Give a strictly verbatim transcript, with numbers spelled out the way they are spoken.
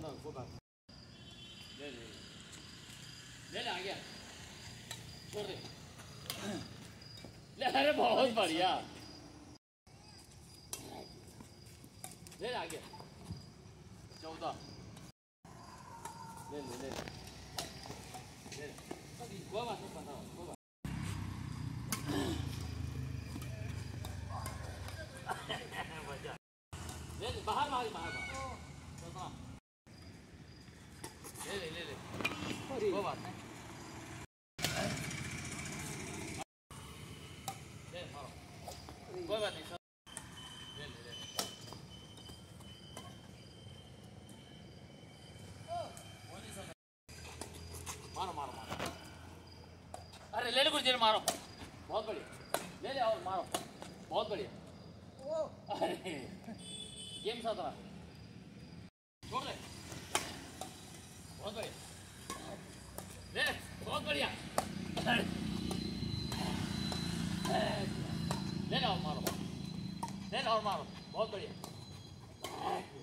छोड़ो कोई बात ले ले ले ले आ गया छोड़ दे ले अरे बहुत बढ़िया ले ले आ गया चौदह ले ले ले ले कोई बात नहीं बताओ कोई बात ले ले बाहर बाहर बाहर बाहर ले ले ले ले कोई बात नहीं ले मारो कोई बात नहीं ले ले ले मारो मारो मारो अरे ले ले कुछ देर मारो बहुत बढ़िया ले ले और मारो बहुत बढ़िया अरे गेम साथ रहा छोड़ दे बहुत बढ़िया ले बहुत बढ़िया ले ले और मारो ले ले और मारो बहुत बढ़िया